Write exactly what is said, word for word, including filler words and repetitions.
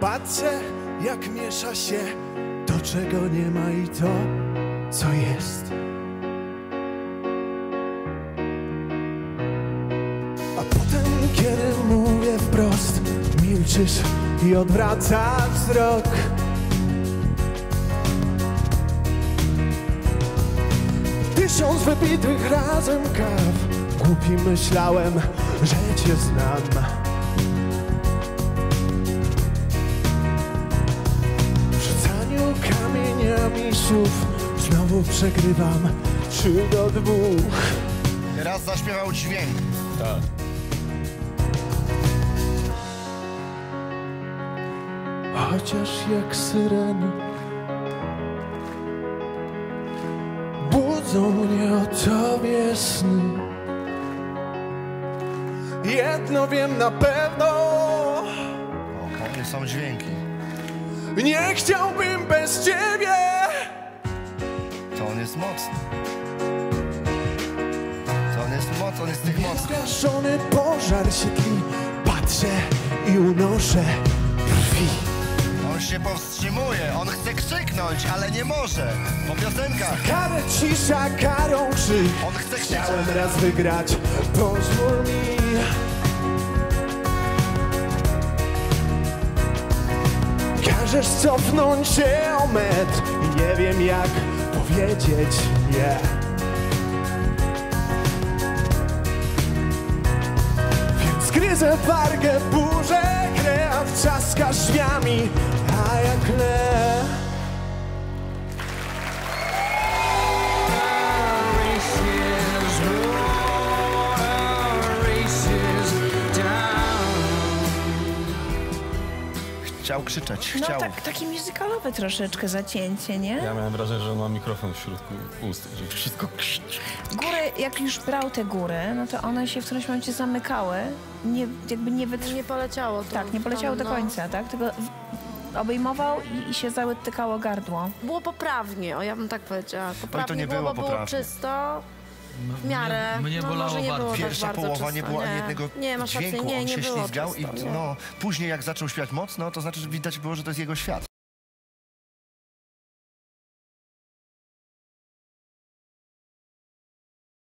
Patrzę, jak miesza się to, czego nie ma i to, co jest. A potem, kiedy mówię wprost, milczysz i odwracasz wzrok. Tysiąc wypitych razem kaw, głupi myślałem, że cię znam. W rzucaniu kamieniami słów znowu przegrywam trzy do dwóch. Raz zaśpiewał dźwięk. Tak. Chociaż jak syreny budzą mnie o tobie sny. Jedno wiem na pewno, O, konie są dźwięki. nie chciałbym bez ciebie. To on jest mocny. To on jest mocny, on jest z tych mocnych. Zgaszony pożar się tli, patrzę i unoszę krwi. On się powstrzymuje, on chce krzyknąć, ale nie może. Po piosenkach. Karę cisza, karą krzyk. On chce krzyczeć. Chciałem raz wygrać, pozwól mi. Każesz cofnąć się o metr i nie wiem jak powiedzieć nie. Więc gryzę wargę, burzę krew, trzaska drzwiami, a ja klę. Chciał krzyczeć, No chciał. tak, takie muzykalowe troszeczkę zacięcie, nie? Ja miałem wrażenie, że on ma mikrofon w środku ust, że wszystko krzyczy. Góry, jak już brał te góry, no to one się w którymś momencie zamykały, nie, jakby nie wytrzymały. Nie poleciało to. Tak, nie poleciało do no. końca, tak? Tylko w- obejmował i, i się załytykało gardło. Było poprawnie, o ja bym tak powiedziała. Poprawnie nie było, było bo było poprawnie. czysto. W miarę. Mnie no, bolało może nie bardzo. było tak Pierwsza bardzo połowa czysto. nie było ani jednego nie, masz rację, dźwięku, nie, on nie się było ślizgał czysto, i nie. no, później jak zaczął śpiewać mocno, to znaczy, że widać było, że to jest jego świat.